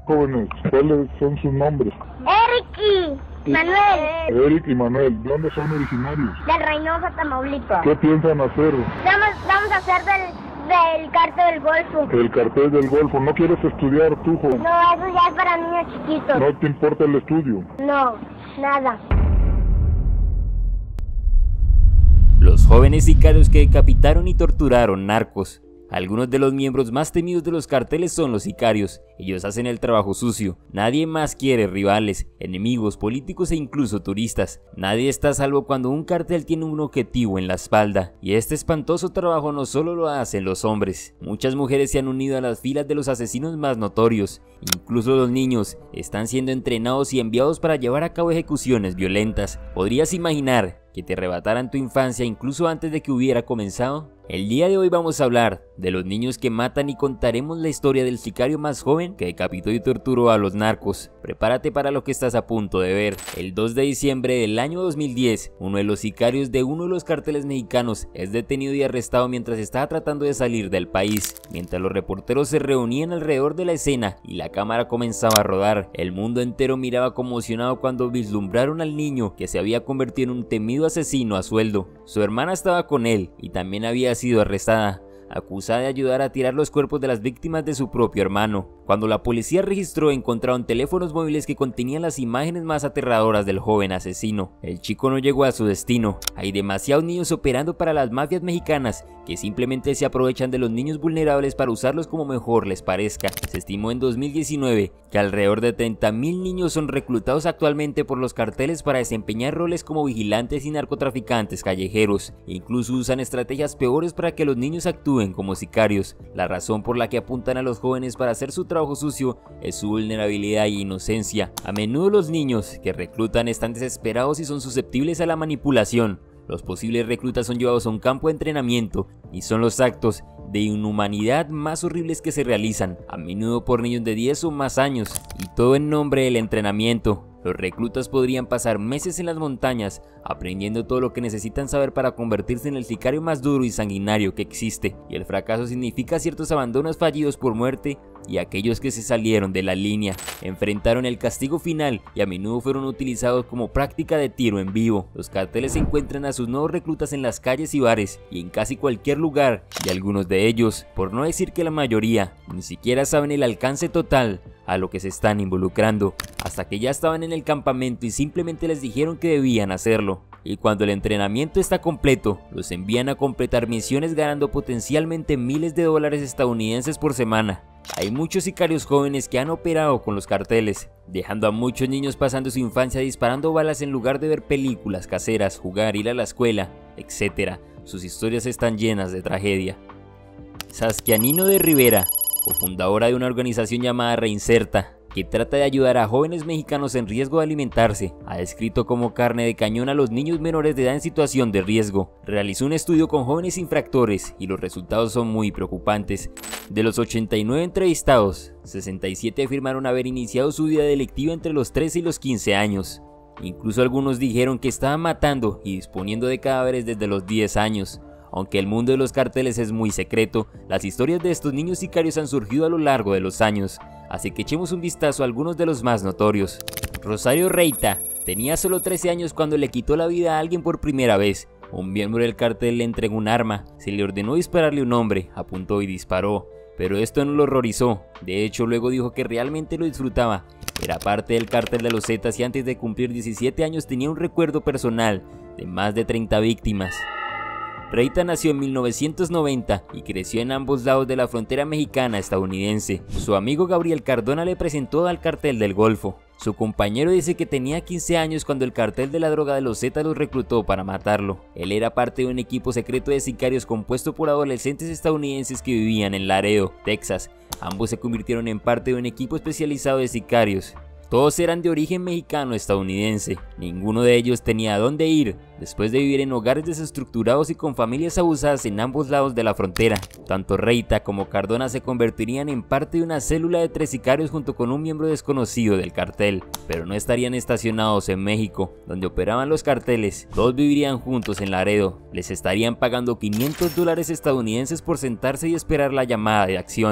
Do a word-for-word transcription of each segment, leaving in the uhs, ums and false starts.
Jóvenes, ¿cuáles son sus nombres? Eric y Manuel. Eric y Manuel, ¿de dónde son originarios? De Reynosa, Tamaulipas. ¿Qué piensan hacer? Vamos, vamos a hacer del, del cartel del Golfo. El cartel del Golfo. ¿No quieres estudiar tú, joven? No, eso ya es para niños chiquitos. ¿No te importa el estudio? No, nada. Los jóvenes sicarios que decapitaron y torturaron narcos. Algunos de los miembros más temidos de los carteles son los sicarios. Ellos hacen el trabajo sucio. Nadie más quiere rivales, enemigos, políticos e incluso turistas. Nadie está a salvo cuando un cartel tiene un objetivo en la espalda. Y este espantoso trabajo no solo lo hacen los hombres. Muchas mujeres se han unido a las filas de los asesinos más notorios. Incluso los niños están siendo entrenados y enviados para llevar a cabo ejecuciones violentas. ¿Podrías imaginar que te arrebataran tu infancia incluso antes de que hubiera comenzado? El día de hoy vamos a hablar de los niños que matan y contaremos la historia del sicario más joven que decapitó y torturó a los narcos. Prepárate para lo que estás a punto de ver. El dos de diciembre del año dos mil diez, uno de los sicarios de uno de los carteles mexicanos es detenido y arrestado mientras estaba tratando de salir del país. Mientras los reporteros se reunían alrededor de la escena y la cámara comenzaba a rodar, el mundo entero miraba conmocionado cuando vislumbraron al niño que se había convertido en un temido asesino a sueldo. Su hermana estaba con él y también había sido arrestada, acusada de ayudar a tirar los cuerpos de las víctimas de su propio hermano. Cuando la policía registró, encontraron teléfonos móviles que contenían las imágenes más aterradoras del joven asesino. El chico no llegó a su destino. Hay demasiados niños operando para las mafias mexicanas que simplemente se aprovechan de los niños vulnerables para usarlos como mejor les parezca. Se estimó en dos mil diecinueve que alrededor de treinta mil niños son reclutados actualmente por los carteles para desempeñar roles como vigilantes y narcotraficantes callejeros. Incluso usan estrategias peores para que los niños actúen como sicarios. La razón por la que apuntan a los jóvenes para hacer su trabajo sucio es su vulnerabilidad e inocencia. A menudo los niños que reclutan están desesperados y son susceptibles a la manipulación. Los posibles reclutas son llevados a un campo de entrenamiento y son los actos de inhumanidad más horribles que se realizan, a menudo por niños de diez o más años, y todo en nombre del entrenamiento. Los reclutas podrían pasar meses en las montañas aprendiendo todo lo que necesitan saber para convertirse en el sicario más duro y sanguinario que existe, y el fracaso significa ciertos abandonos fallidos por muerte y aquellos que se salieron de la línea enfrentaron el castigo final y a menudo fueron utilizados como práctica de tiro en vivo. Los carteles encuentran a sus nuevos reclutas en las calles y bares y en casi cualquier lugar, y algunos de ellos, por no decir que la mayoría, ni siquiera saben el alcance total a lo que se están involucrando, hasta que ya estaban en el campamento y simplemente les dijeron que debían hacerlo. Y cuando el entrenamiento está completo, los envían a completar misiones ganando potencialmente miles de dólares estadounidenses por semana. Hay muchos sicarios jóvenes que han operado con los carteles, dejando a muchos niños pasando su infancia disparando balas en lugar de ver películas caseras, jugar, ir a la escuela, etcétera. Sus historias están llenas de tragedia. Saskia Nino de Rivera, cofundadora de una organización llamada Reinserta, que trata de ayudar a jóvenes mexicanos en riesgo de alimentarse, ha descrito como carne de cañón a los niños menores de edad en situación de riesgo. Realizó un estudio con jóvenes infractores y los resultados son muy preocupantes. De los ochenta y nueve entrevistados, sesenta y siete afirmaron haber iniciado su vida delictiva entre los trece y los quince años. Incluso algunos dijeron que estaban matando y disponiendo de cadáveres desde los diez años. Aunque el mundo de los carteles es muy secreto, las historias de estos niños sicarios han surgido a lo largo de los años, así que echemos un vistazo a algunos de los más notorios. Rosario Reita tenía solo trece años cuando le quitó la vida a alguien por primera vez. Un miembro del cartel le entregó un arma, se le ordenó dispararle a un hombre, apuntó y disparó, pero esto no lo horrorizó. De hecho, luego dijo que realmente lo disfrutaba. Era parte del cartel de los Zetas y antes de cumplir diecisiete años tenía un recuerdo personal de más de treinta víctimas. Reita nació en mil novecientos noventa y creció en ambos lados de la frontera mexicana-estadounidense. Su amigo Gabriel Cardona le presentó al cartel del Golfo. Su compañero dice que tenía quince años cuando el cartel de la droga de los Zetas los reclutó para matarlo. Él era parte de un equipo secreto de sicarios compuesto por adolescentes estadounidenses que vivían en Laredo, Texas. Ambos se convirtieron en parte de un equipo especializado de sicarios. Todos eran de origen mexicano-estadounidense, ninguno de ellos tenía a dónde ir después de vivir en hogares desestructurados y con familias abusadas en ambos lados de la frontera. Tanto Reita como Cardona se convertirían en parte de una célula de tres sicarios junto con un miembro desconocido del cartel, pero no estarían estacionados en México, donde operaban los carteles. Todos vivirían juntos en Laredo, les estarían pagando quinientos dólares estadounidenses por sentarse y esperar la llamada de acción.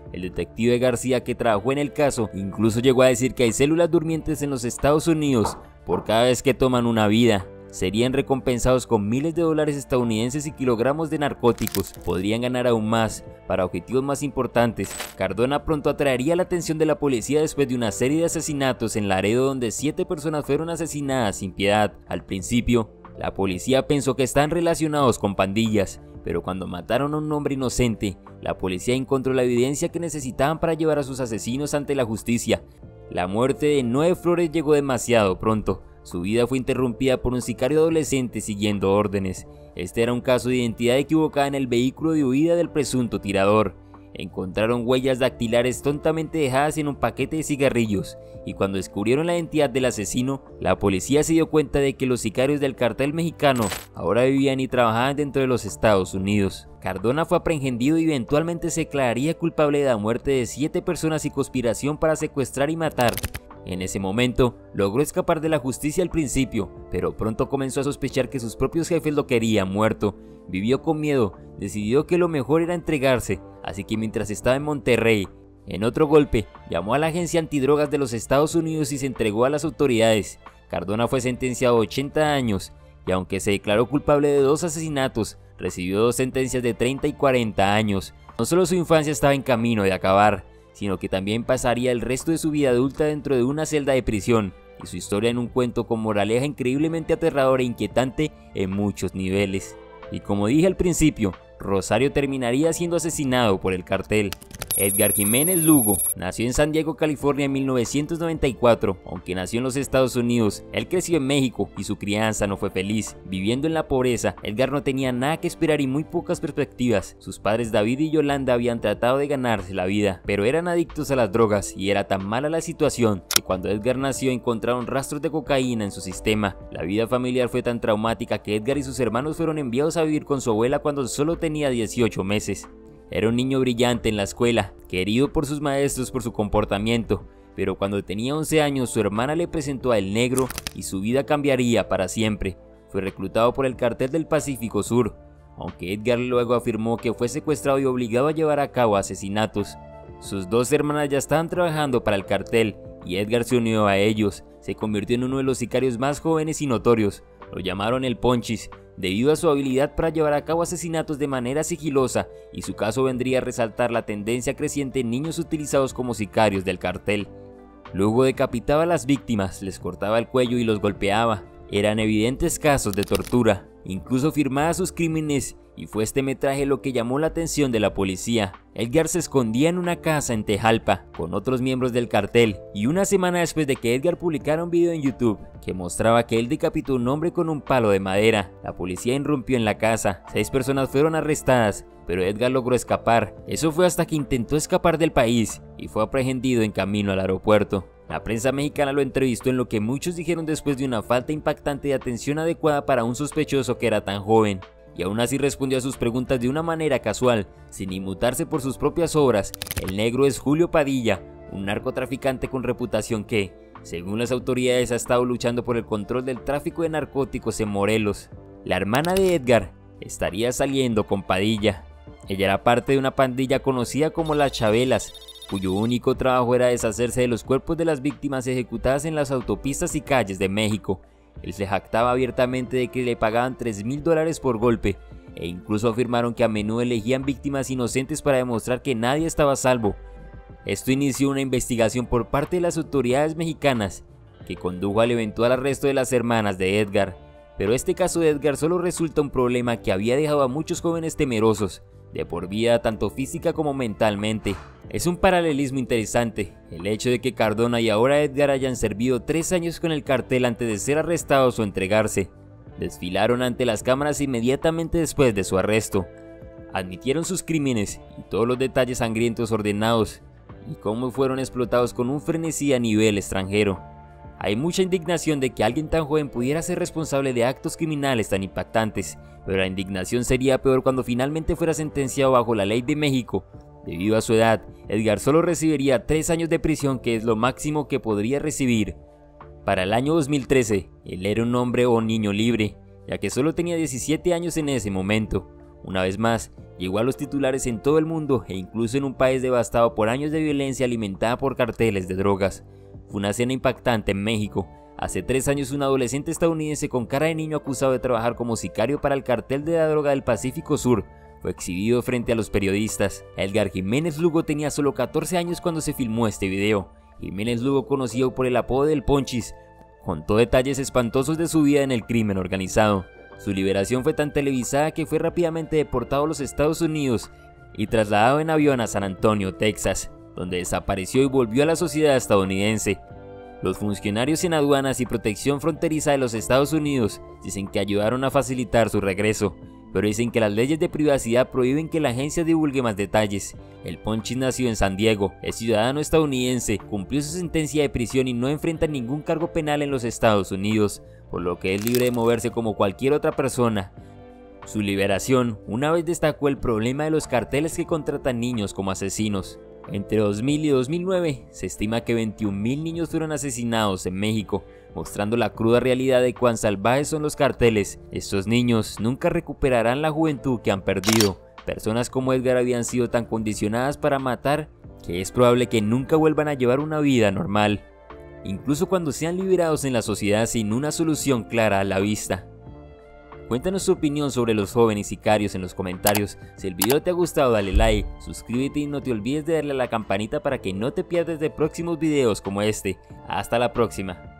El detective García, que trabajó en el caso, incluso llegó a decir que hay células durmientes en los Estados Unidos por cada vez que toman una vida. Serían recompensados con miles de dólares estadounidenses y kilogramos de narcóticos. Podrían ganar aún más para objetivos más importantes. Cardona pronto atraería la atención de la policía después de una serie de asesinatos en Laredo, donde siete personas fueron asesinadas sin piedad. Al principio, la policía pensó que estaban relacionados con pandillas, pero cuando mataron a un hombre inocente, la policía encontró la evidencia que necesitaban para llevar a sus asesinos ante la justicia. La muerte de Noé Flores llegó demasiado pronto. Su vida fue interrumpida por un sicario adolescente siguiendo órdenes. Este era un caso de identidad equivocada en el vehículo de huida del presunto tirador. Encontraron huellas dactilares tontamente dejadas en un paquete de cigarrillos, y cuando descubrieron la identidad del asesino, la policía se dio cuenta de que los sicarios del cartel mexicano ahora vivían y trabajaban dentro de los Estados Unidos. Cardona fue aprehendido y eventualmente se declararía culpable de la muerte de siete personas y conspiración para secuestrar y matar. En ese momento, logró escapar de la justicia al principio, pero pronto comenzó a sospechar que sus propios jefes lo querían muerto. Vivió con miedo, decidió que lo mejor era entregarse, así que mientras estaba en Monterrey, en otro golpe, llamó a la agencia antidrogas de los Estados Unidos y se entregó a las autoridades. Cardona fue sentenciado a ochenta años, y aunque se declaró culpable de dos asesinatos, recibió dos sentencias de treinta y cuarenta años. No solo su infancia estaba en camino de acabar, sino que también pasaría el resto de su vida adulta dentro de una celda de prisión, y su historia en un cuento con moraleja increíblemente aterradora e inquietante en muchos niveles. Y como dije al principio, Rosario terminaría siendo asesinado por el cartel. Edgar Jiménez Lugo nació en San Diego, California en mil novecientos noventa y cuatro, aunque nació en los Estados Unidos, él creció en México y su crianza no fue feliz. Viviendo en la pobreza, Edgar no tenía nada que esperar y muy pocas perspectivas. Sus padres David y Yolanda habían tratado de ganarse la vida, pero eran adictos a las drogas y era tan mala la situación que cuando Edgar nació encontraron rastros de cocaína en su sistema. La vida familiar fue tan traumática que Edgar y sus hermanos fueron enviados a vivir con su abuela cuando solo tenía dieciocho meses. Era un niño brillante en la escuela, querido por sus maestros por su comportamiento, pero cuando tenía once años su hermana le presentó a El Negro y su vida cambiaría para siempre. Fue reclutado por el cartel del Pacífico Sur, aunque Edgar luego afirmó que fue secuestrado y obligado a llevar a cabo asesinatos. Sus dos hermanas ya estaban trabajando para el cartel y Edgar se unió a ellos. Se convirtió en uno de los sicarios más jóvenes y notorios. Lo llamaron el Ponchis, debido a su habilidad para llevar a cabo asesinatos de manera sigilosa, y su caso vendría a resaltar la tendencia creciente en niños utilizados como sicarios del cartel. Luego decapitaba a las víctimas, les cortaba el cuello y los golpeaba. Eran evidentes casos de tortura, incluso firmaba sus crímenes, y fue este metraje lo que llamó la atención de la policía. Edgar se escondía en una casa en Tejalpa con otros miembros del cartel, y una semana después de que Edgar publicara un video en YouTube que mostraba que él decapitó a un hombre con un palo de madera, la policía irrumpió en la casa. Seis personas fueron arrestadas, pero Edgar logró escapar. Eso fue hasta que intentó escapar del país y fue aprehendido en camino al aeropuerto. La prensa mexicana lo entrevistó en lo que muchos dijeron después de una falta impactante de atención adecuada para un sospechoso que era tan joven, y aún así respondió a sus preguntas de una manera casual, sin inmutarse por sus propias obras. El Negro es Julio Padilla, un narcotraficante con reputación que, según las autoridades, ha estado luchando por el control del tráfico de narcóticos en Morelos. La hermana de Edgar estaría saliendo con Padilla. Ella era parte de una pandilla conocida como las Chabelas, cuyo único trabajo era deshacerse de los cuerpos de las víctimas ejecutadas en las autopistas y calles de México. Él se jactaba abiertamente de que le pagaban tres mil dólares por golpe, e incluso afirmaron que a menudo elegían víctimas inocentes para demostrar que nadie estaba a salvo. Esto inició una investigación por parte de las autoridades mexicanas, que condujo al eventual arresto de las hermanas de Edgar. Pero este caso de Edgar solo resulta un problema que había dejado a muchos jóvenes temerosos, de por vida tanto física como mentalmente. Es un paralelismo interesante, el hecho de que Cardona y ahora Edgar hayan servido tres años con el cartel antes de ser arrestados o entregarse. Desfilaron ante las cámaras inmediatamente después de su arresto. Admitieron sus crímenes y todos los detalles sangrientos ordenados, y cómo fueron explotados con un frenesí a nivel extranjero. Hay mucha indignación de que alguien tan joven pudiera ser responsable de actos criminales tan impactantes, pero la indignación sería peor cuando finalmente fuera sentenciado bajo la ley de México. Debido a su edad, Edgar solo recibiría tres años de prisión, que es lo máximo que podría recibir. Para el año dos mil trece, él era un hombre o niño libre, ya que solo tenía diecisiete años en ese momento. Una vez más, llegó a los titulares en todo el mundo e incluso en un país devastado por años de violencia alimentada por carteles de drogas. Fue una escena impactante en México. Hace tres años un adolescente estadounidense con cara de niño acusado de trabajar como sicario para el cartel de la droga del Pacífico Sur fue exhibido frente a los periodistas. Edgar Jiménez Lugo tenía solo catorce años cuando se filmó este video. Jiménez Lugo, conocido por el apodo del Ponchis, contó detalles espantosos de su vida en el crimen organizado. Su liberación fue tan televisada que fue rápidamente deportado a los Estados Unidos y trasladado en avión a San Antonio, Texas, donde desapareció y volvió a la sociedad estadounidense. Los funcionarios en aduanas y protección fronteriza de los Estados Unidos dicen que ayudaron a facilitar su regreso, pero dicen que las leyes de privacidad prohíben que la agencia divulgue más detalles. El Ponchis nació en San Diego, es ciudadano estadounidense, cumplió su sentencia de prisión y no enfrenta ningún cargo penal en los Estados Unidos, por lo que es libre de moverse como cualquier otra persona. Su liberación una vez destacó el problema de los carteles que contratan niños como asesinos. Entre dos mil y dos mil nueve se estima que veintiún mil niños fueron asesinados en México, mostrando la cruda realidad de cuán salvajes son los carteles. Estos niños nunca recuperarán la juventud que han perdido. Personas como Edgar habían sido tan condicionadas para matar que es probable que nunca vuelvan a llevar una vida normal, incluso cuando sean liberados en la sociedad sin una solución clara a la vista. Cuéntanos tu opinión sobre los jóvenes sicarios en los comentarios. Si el video te ha gustado, dale like, suscríbete y no te olvides de darle a la campanita para que no te pierdas de próximos videos como este. Hasta la próxima.